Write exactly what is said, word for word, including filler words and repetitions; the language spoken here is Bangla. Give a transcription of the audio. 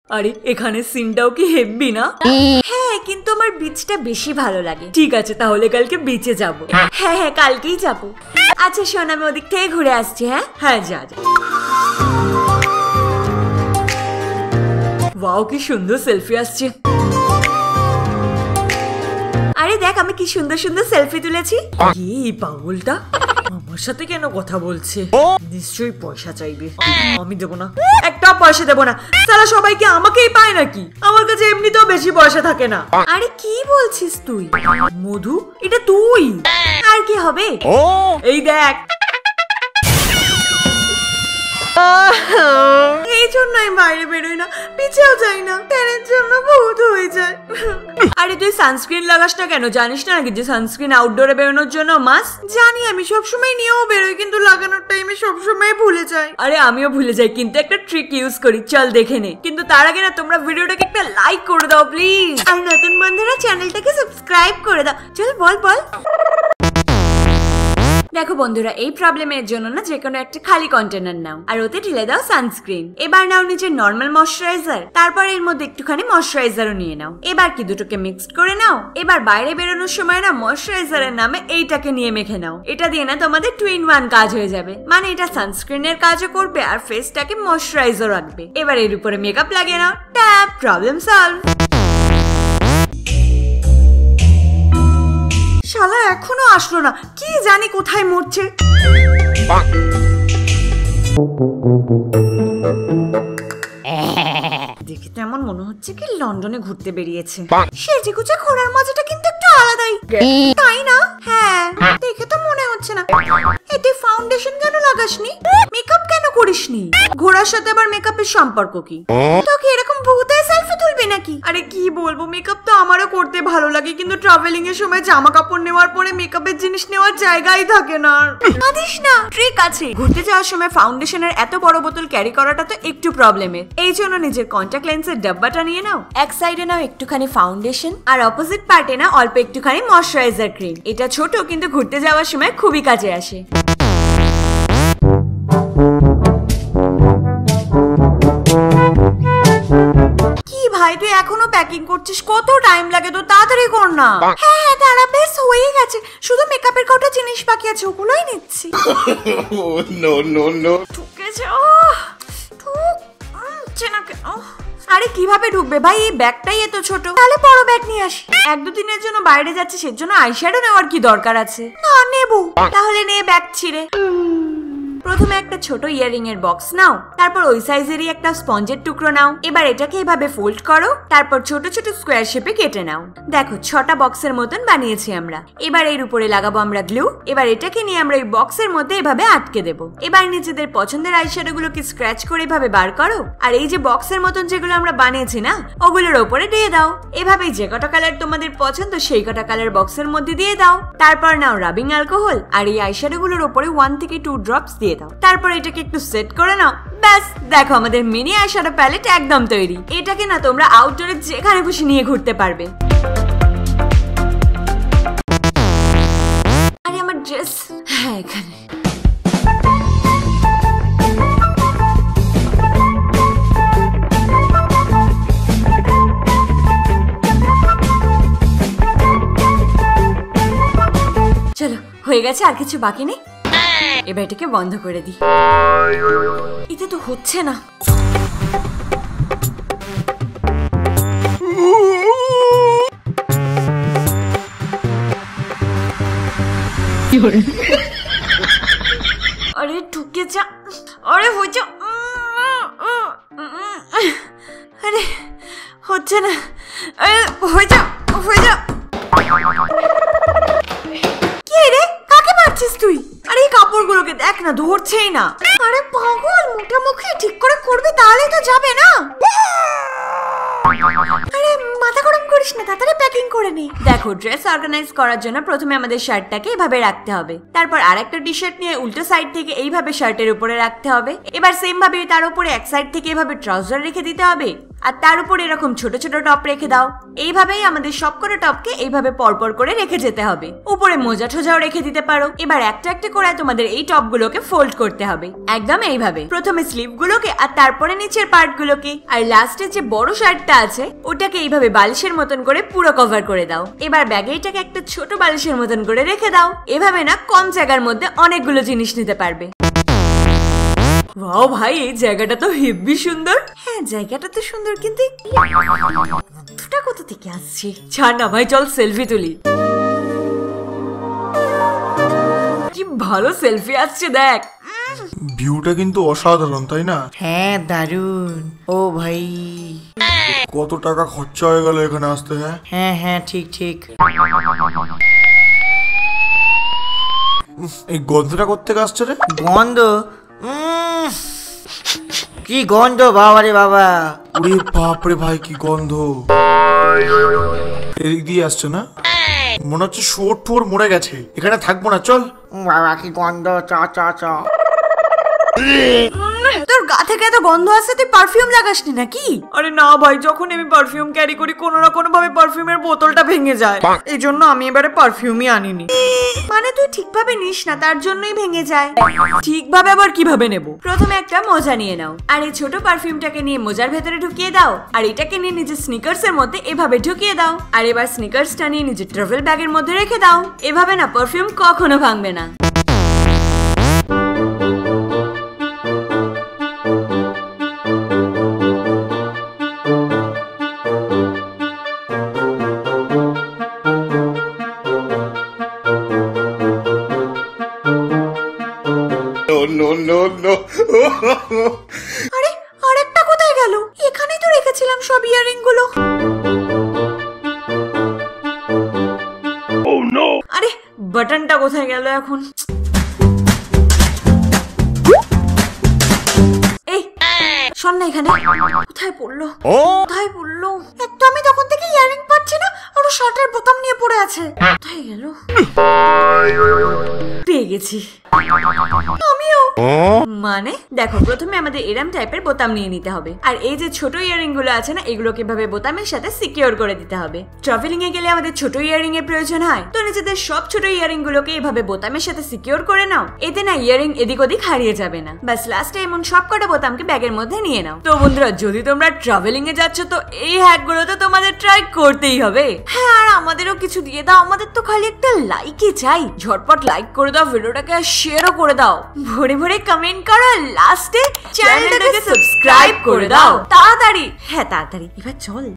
আরে এখানে সিনটাও কি হেভি না? হ্যাঁ, কিন্তু আমার বিচটা বেশি ভালো লাগে। ঠিক আছে, তাহলে কালকে বিচে যাব। হ্যাঁ হ্যাঁ, কালকেই যাব। আচ্ছা শোন, আমি ওদিক থেকে ঘুরে আসছি। হ্যাঁ হ্যাঁ, যা যা। ওয়াও, কি সুন্দর সেলফি আসছে। আরে দেখ, আমি কি সুন্দর সুন্দর সেলফি তুলেছি। এই পাগলটা আমার সাথে কেন কথা বলছে? নিশ্চয়ই পয়সা চাইবে। আমি দেবো না, একটা পয়সা দেবো না। তারা সবাইকে আমাকেই পায় নাকি? আমার কাছে এমনিতেও বেশি পয়সা থাকে না। আরে কি বলছিস তুই? মধু, এটা তুই? আর কি হবে? এই দেখ, এই জন্যই বাইরে বেরোই না, পিছেও যাই না, ট্যানের জন্য বহুত হয়ে যায়। আরে তুই সানস্ক্রিন লাগাস না কেন? জানিস না নাকি যে সানস্ক্রিন আউটডোরে বেরোনোর জন্য মাস্ট? জানি, আমি সবসময় নিয়েও বেরোই, কিন্তু লাগানোর টাইমে সবসময় ভুলে যাই। আরে আমিও ভুলে যাই, কিন্তু একটা ট্রিক ইউজ করি, চল দেখে নে। কিন্তু তার আগে না, তোমরা ভিডিওটাকে একটা লাইক করে দাও প্লিজ, আর নতুন বন্ধুরা চ্যানেলটাকে সাবস্ক্রাইব করে দাও। চল বল বল। দেখো বন্ধুরা, এই প্রবলেমের জন্য না যে কোনো একটা খালি কন্টেনার নাও, আর ওতে ঢেলে দাও সানস্ক্রিন। এবার নাও নিজের নর্মাল ময়শ্চারাইজার, তারপর এর মধ্যে একটুখানি ময়শ্চারাইজারও নিয়ে নাও। এবার কি দুটোকে মিক্সড করে নাও। এবার বাইরে বেরোনোর সময় না ময়শ্চারাইজারের নামে এইটাকে নিয়ে মেখে নাও। এটা দিয়ে না তোমাদের টু ইন ওয়ান কাজ হয়ে যাবে, মানে এটা সানস্ক্রিনের কাজও করবে আর ফেসটাকে ময়শ্চারাইজার রাখবে। এবার এর উপরে মেকআপ লাগিয়ে নাও, ট্যাপ, প্রবলেম সলভ। শালা এখনো আসলো না, কি জানি কোথায় মরছে। দেখে তেমন মনে হচ্ছে কি লন্ডনে ঘুরতে বেরিয়েছে। সেজে গুজে ঘোরার মজাটা কিন্তু একটু আলাদাই, তাই না? হ্যাঁ, দেখে তো মনে হচ্ছে না। এতে ফাউন্ডেশন কেন লাগাসনি? মেকআপ কেন করিসনি? ঘোরার সাথে আবার মেকআপের সম্পর্ক কি? তোকে এরকম ভূতের সেলফি তুলবি নাকি? আরে কি বলবো, মেকআপ তো আমারও করতে ভালো লাগে, কিন্তু ট্রাভেলিং এর সময় জামা কাপড় নেওয়ার পরে মেকআপের জিনিস নেওয়ার জায়গাই থাকে না। জানিস না, ট্রিক আছে। ঘুরতে যাওয়ার সময় ফাউন্ডেশনের এত বড় বোতল ক্যারি করাটা তো একটু প্রবলেমের। এই জন্য নিজের কন্টাক্ট লেন্সের ডাব্বাটা নিয়ে নাও। এক সাইডে নাও একটুখানি ফাউন্ডেশন, আর অপোজিট পার্টে না অল্প একটুখানি ময়শ্চারাইজার ক্রিম। এটা ছোট, কিন্তু ঘুরতে যাওয়ার সময় খুবই কাজে আসে। কি ভাই, তুই এখনো প্যাকিং করছিস? কত টাইম লাগে তো, তাড়াতাড়ি কর না। হ্যাঁ হ্যাঁ, দাঁড়া, বেশ হয়ে গেছে। শুধু মেকআপের কটা জিনিস বাকি আছে, ওগুলোই নিচ্ছি। নো নো নো, ঢুকেছে। আরে কিভাবে ঢুকবে ভাই, এই ব্যাগটাই এত ছোট। তাহলে বড় ব্যাগ নিয়ে আসি। এক দু দিনের জন্য বাইরে যাচ্ছে, সেজন্য আইশ্যাডো নেওয়ার কি দরকার আছে? না নেবো। তাহলে নে ব্যাগ ছিঁড়ে। প্রথমে একটা ছোট ইয়ারিং এর বক্স নাও, তারপর ওই সাইজেরই একটা স্পঞ্জের টুকরো নাও। এবার এটাকে এভাবে ফোল্ড করো, তারপর ছোট ছোট স্কোয়ার শেপে কেটে নাও। দেখো, ছটা বক্সের মতন বানিয়েছি আমরা। এবার এর উপরে লাগাবো আমরা গ্লু। এবার এটাকে নিয়ে আমরা এই বক্সের মধ্যে এভাবে আটকে দেবো। এবার নিজেদের পছন্দের আইশ্যাডো গুলোকে স্ক্র্যাচ করে এভাবে বার করো, আর এই যে বক্সের মতন যেগুলো আমরা বানিয়েছি না, ওগুলোর উপরে দিয়ে দাও। এভাবেই যে কটা কালার তোমাদের পছন্দ সেই কটা কালার বক্সের মধ্যে দিয়ে দাও। তারপর নাও রাবিং অ্যালকোহল, আর এই আইশ্যাডো গুলোর উপরে ওয়ান থেকে টু ড্রপস দিয়ে দাও। তারপর এটাকে একটু সেট করে নাও। ব্যাস, দেখো আমাদের মিনি আইশ্যাডো প্যালেট একদম তৈরি। এটাকে না তোমরা আউটডোরে যেখানে খুশি নিয়ে ঘুরতে পারবে। আরে আমার ড্রেস, হ্যাঁ এখানে। চলো, হয়ে গেছে, আর কিছু বাকি নেই। এবার এটাকে বন্ধ করে দিই। এটা তো হচ্ছে না। আরে ঢুকে যা, আরে হয়ে যা। আরে হচ্ছে না, আরে হয়ে যা, হয়ে যা। কি রে, কাকে মারছিস তুই? আরে এই কাপড়গুলোকে দেখ না, ধরছেই না। আরে পাগল, মোটা মুখে ঠিক করে করবি, তাহলেই তো যাবে না। আরে মাথা গরম করিস না, তাড়াতাড়ি প্যাকিং করে নে। দেখো, ড্রেস অর্গানাইজ করার জন্য প্রথমে আমাদের শার্টটাকে এভাবে রাখতে হবে। তারপর আরেকটা টি শার্ট নিয়ে উল্টো সাইড থেকে এইভাবে শার্টের উপরে রাখতে হবে। এবার সেম ভাবে তার উপরে এক সাইড থেকে এভাবে ট্রাউজার রেখে দিতে হবে। আর তার উপর এরকম ছোট ছোট টপ রেখে দাও। এইভাবেই আমাদের সবকটা টপকে এইভাবে পরপর করে রেখে যেতে হবে। উপরে মোজা ঠোজাও রেখে দিতে পারো। এবার একটা একটা করে তোমাদের এই টপ গুলোকে ফোল্ড করতে হবে একদম এইভাবে। প্রথমে স্লিভ গুলোকে আর তারপরে নিচের পার্ট গুলোকে, আর লাস্টে যে বড় শার্টটা আছে ওটাকে এইভাবে বালিশের মতন করে পুরো কভার করে দাও। এবার ব্যাগে এটাকে একটা ছোট বালিশের মতন করে রেখে দাও। এভাবে না কম জায়গার মধ্যে অনেকগুলো জিনিস নিতে পারবে। ওয়াও ভাই, এই জায়গাটা তো হেব্বি সুন্দর। হ্যাঁ জায়গাটা তো সুন্দর, কিন্তু দুটা কোথা থেকে আসছে? ছাড় না ভাই, চল সেলফি তুলি। কি ভালো সেলফি আসছে দেখ। ভিউটা কিন্তু অসাধারণ, তাই না? হ্যাঁ দারুন। ও ভাই কত টাকা খরচা হয়ে গেল এখানে আসতে। হ্যাঁ হ্যাঁ হ্যাঁ ঠিক ঠিক। এই গন্ধটা কোত্থেকে আসছে রে? গন্ধ? উম, কি গন্ধ বাবা রে বাবা। ওরে বাপরে ভাই, কি গন্ধ! এদিক দিয়ে আসছে না? মনে হচ্ছে শুয়োর টুয়োর মরে গেছে। এখানে থাকবো না, চল। বাবা কি গন্ধ! চ চ চ। তোর গা থেকে এত গন্ধ আসছে, তুই পারফিউম লাগাসনি নাকি? আরে না ভাই, যখন আমি পারফিউম ক্যারি করি কোনো না কোনো ভাবে পারফিউমের বোতলটা ভেঙে যায়, এই জন্য আমি এবারে পারফিউমই আনিনি। মানে তুই ঠিকভাবে নিস না, তার জন্যই ভেঙে যায়। ঠিকভাবে আবার কিভাবে নেব? প্রথমে একটা মোজা নিয়ে নাও, আর এই ছোট পারফিউমটাকে নিয়ে মোজার ভেতরে ঢুকিয়ে দাও, আর এটাকে নিয়ে নিজের স্নিকার্স এর মধ্যে এভাবে ঢুকিয়ে দাও, আর এবার স্নিকার্সটা নিয়ে নিজের ট্রাভেল ব্যাগের মধ্যে রেখে দাও। এভাবে না পারফিউম কখনো ভাঙবে না। আরে আরেকটা কোথায় গেল? এখানেই তো রেখেছিলাম সব ইয়ারিং গুলো। আরে বাটনটা কোথায় গেল এখন? এই শোন না, এখানে কোথায় পড়লো? কোথায় পড়লো? একটা আমি তখন থেকে ইয়ারিং পাচ্ছি না, আর ও শার্টের বোতাম নিয়ে পড়ে আছে। কোথায় গেল? পেয়ে গেছি। আমিও। মানে দেখো, প্রথমে আমাদের এরম টাইপের বোতাম নিয়ে নিতে হবে, আর এই যে ছোট ইয়ারিং গুলো আছে না, এগুলোকে এভাবে বোতামের সাথে সিকিউর করে দিতে হবে। ট্রাভেলিং এ গেলে আমাদের ছোট ইয়ারিং এর প্রয়োজন হয়, তো নিজেদের সব ছোট ইয়ারিং গুলোকে এভাবে বোতামের সাথে সিকিউর করে নাও। এতে না ইয়ারিং এদিক ওদিক হারিয়ে যাবে না। বাস লাস্টে এমন সব কটা বোতামকে ব্যাগের মধ্যে নিয়ে নাও। তো বন্ধুরা, যদি তোমরা ট্রাভেলিং এ যাচ্ছ তো এই হ্যাক গুলো তো তোমাদের ট্রাই করতেই হবে। হ্যাঁ, আর আমাদেরও কিছু দিয়ে দাও, আমাদের তো খালি একটা লাইকই চাই। ঝটপট লাইক করে দাও ভিডিওটাকে, আর শেয়ারও করে দাও, ভরে ভরে কমেন্ট করো, লাস্টে চ্যানেলটাকে সাবস্ক্রাইব করে দাও তাড়াতাড়ি। হ্যাঁ তাড়াতাড়ি, এবার চল।